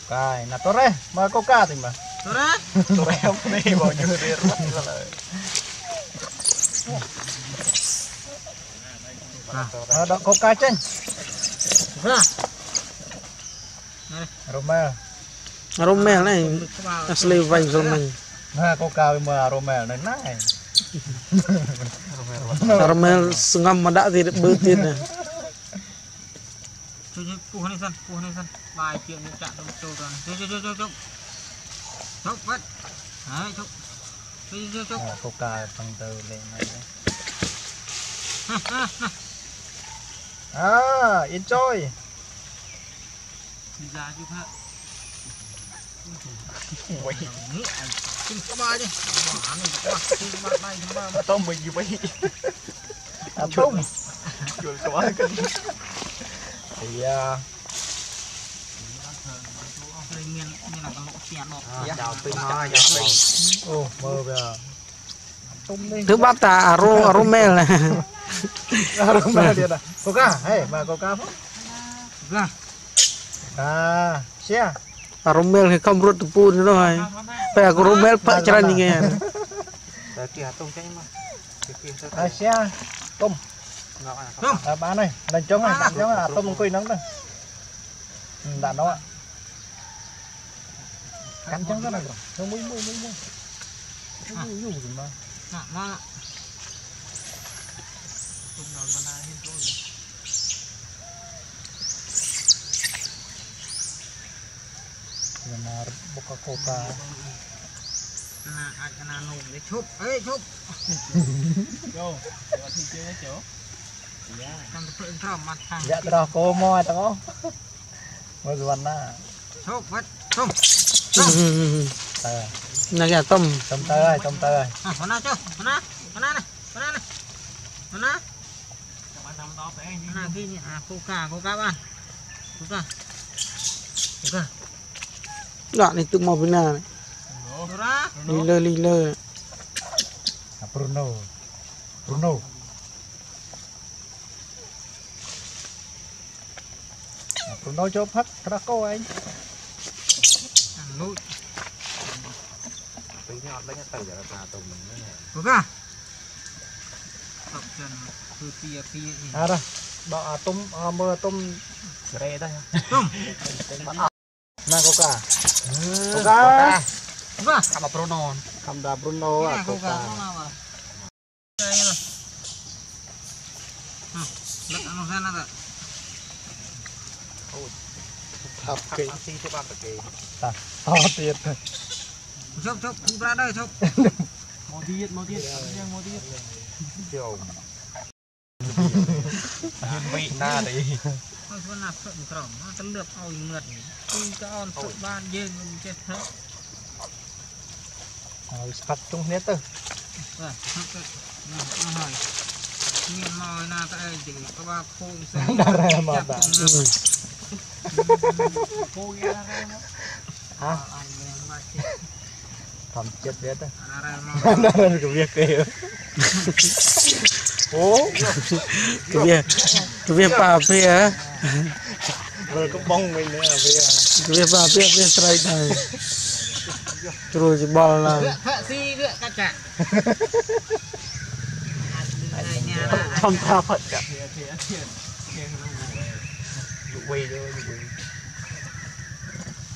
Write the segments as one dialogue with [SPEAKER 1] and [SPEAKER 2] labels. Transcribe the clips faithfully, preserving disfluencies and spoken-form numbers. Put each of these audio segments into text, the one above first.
[SPEAKER 1] Cài, là Torre, mà Coca thì mà.
[SPEAKER 2] Torre,
[SPEAKER 1] Torre không đi bao nhiêu đi mất rồi. À, đó Coca trên.
[SPEAKER 2] Vâng.
[SPEAKER 1] Romel.
[SPEAKER 3] Romel này, asli vay rồi này.
[SPEAKER 1] Ha Coca mà Romel này này.
[SPEAKER 3] Romel ngâm mà đã thì được bơi tiền này.
[SPEAKER 2] Chú chú cu này sân, cu này sân, bài chuyện những trạng trong châu toàn. Chú chú chú chú chú. Chúc vất. Đấy chúc. Chú chú chú.
[SPEAKER 1] Coca thằng từ lên này. À, enjoy.
[SPEAKER 2] Đi ra chú phá. Ui. Xin các bài đi.
[SPEAKER 1] Tôm mình gì vậy? À tôm. Chuột quá kinh. Thì à chào tinh nói ô mơ giờ
[SPEAKER 3] thứ bắt ta ro Romel này.
[SPEAKER 1] Romel đi à Coca hey mà Coca
[SPEAKER 2] Coca
[SPEAKER 1] à xe
[SPEAKER 3] Romel thì không rút pun rồi phải có Romel phải chơi như nghe
[SPEAKER 2] kìa tôm cái mà
[SPEAKER 1] à xe tôm à bán này đánh trống này đánh trống là tôm quỳ nóng đây đạn đó ạ cắn trắng cái này rồi nó mũi mũi mũi mũi mũi mũi gì mà
[SPEAKER 2] nè mà
[SPEAKER 1] benar buka Coca
[SPEAKER 2] na ana nôm để chụp ấy chụp
[SPEAKER 1] vô thì chơi chỗ
[SPEAKER 2] trong cái trò mặt thằng
[SPEAKER 1] dạ tao cô moi tao mới gần na
[SPEAKER 2] chụp vất tôm
[SPEAKER 3] này là tôm
[SPEAKER 1] tôm tơi ơi tôm tơi ơi
[SPEAKER 2] à con nào chưa con nào con nào này con nào này con nào con nào kia nhỉ à Coca Coca bạn Coca Coca
[SPEAKER 3] đoạn này tự mò bên nào này lì lơ lì lơ
[SPEAKER 1] Bruno Bruno Bruno cho phát ra cô anh
[SPEAKER 2] lụi
[SPEAKER 1] tí nhọt lấy từ giờ là tụi mình
[SPEAKER 2] Coca tập chân từ tia tia
[SPEAKER 1] à đây bọ tôm mưa tôm rê đây
[SPEAKER 2] tôm
[SPEAKER 1] nè Coca Coca
[SPEAKER 2] Coca sama Bruno
[SPEAKER 1] cầm đà Bruno à Coca
[SPEAKER 2] đây rồi lật nó ra nó rồi
[SPEAKER 1] thập kì ta to tiền
[SPEAKER 2] chụp chụp chụp ra đây chụp
[SPEAKER 1] một tiết một tiết một tiết chiều vị na đi
[SPEAKER 2] thôi con nạp sợi trỏng nó tấn lược ôi mượt tuy cho on sợi ban dên chết hết
[SPEAKER 1] rồi phật trung hết từ
[SPEAKER 2] rồi nó hỏi miền mồi na tại chỉ có ba khô sẽ
[SPEAKER 1] ra ra mà bạn
[SPEAKER 2] khô ra
[SPEAKER 1] hả thầm chết biết đấy
[SPEAKER 2] ra
[SPEAKER 1] ra cái việc kia ô
[SPEAKER 3] cái việc cái việc bà phía
[SPEAKER 1] rồi có bông mình nữa bây
[SPEAKER 3] cái việc bà phía phía straight này rồi chỉ bỏ là
[SPEAKER 2] thợ si nữa các cả
[SPEAKER 1] không tha phật cả quỳ cho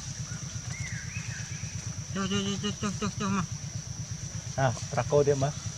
[SPEAKER 2] cho cho cho cho cho cho mà
[SPEAKER 1] à ra cô đi mà